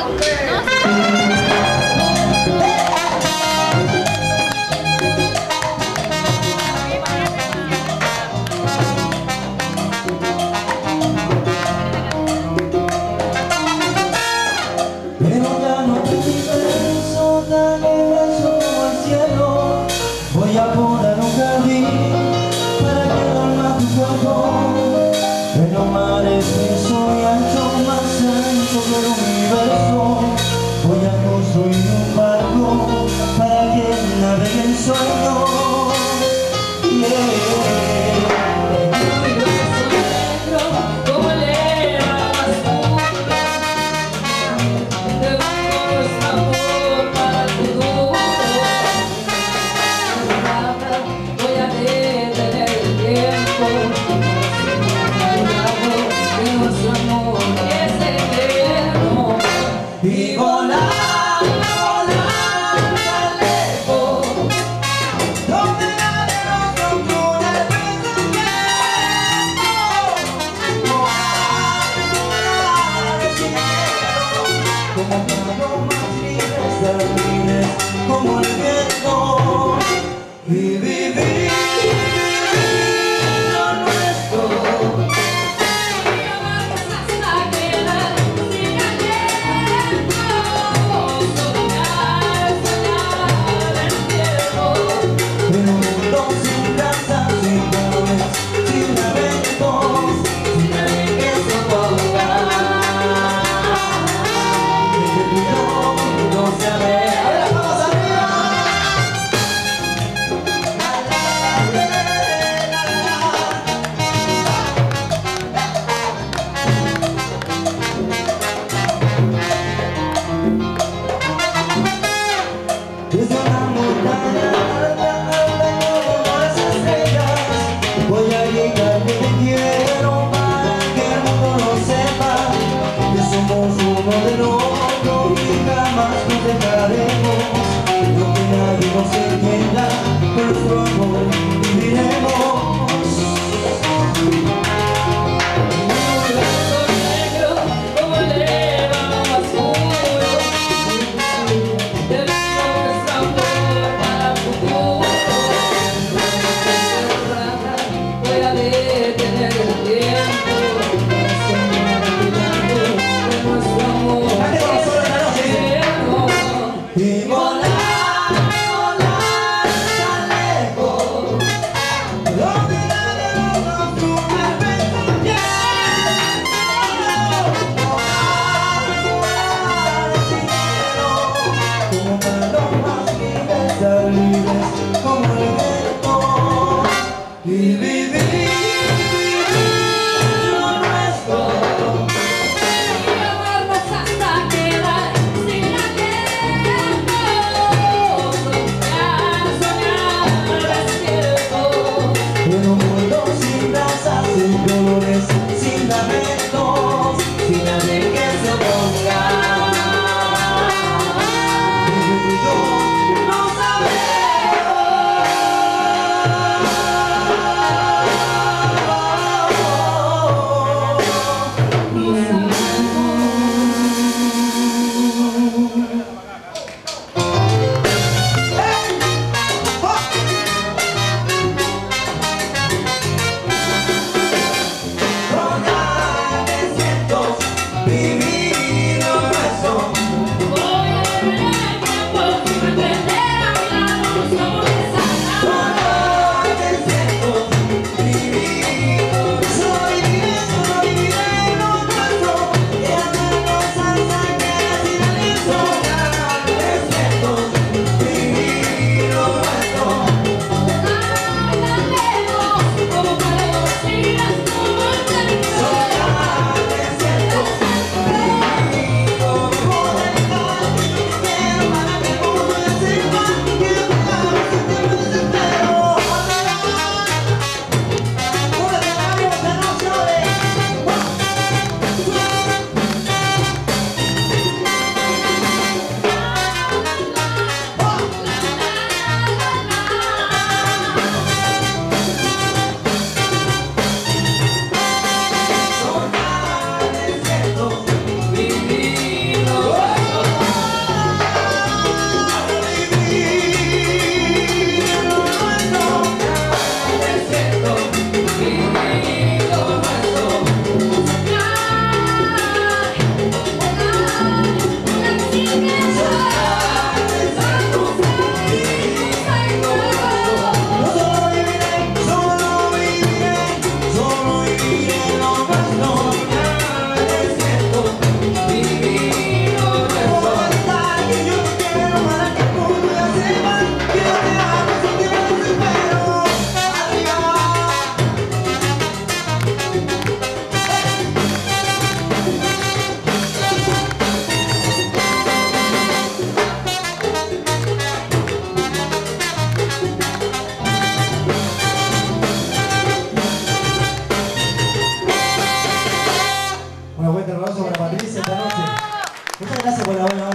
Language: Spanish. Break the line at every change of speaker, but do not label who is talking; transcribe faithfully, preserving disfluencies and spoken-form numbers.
Voy a poner un jardín para que duerma tu cuerpo en los mares inmenso y ancho, más ancho que el universo. Voy a construir un barco para que navegue el sueño. Yeah. Y volar, volar tan lejos, donde nadie nos controla el pensamiento. Volar, volar al cielo, como palomas libres, tan libres como el viento. Y vivir lo nuestro. Desde una montaña alta, alta como las estrellas, voy a llegar donde te quiero para que el mundo lo sepa, que somos uno del otro y jamás nos dejaremos. Lo que nadie nos entienda, por nuestro amor viviremos. Detener el tiempo, nuestro amor, nuestro amor. Gracias por la buena onda.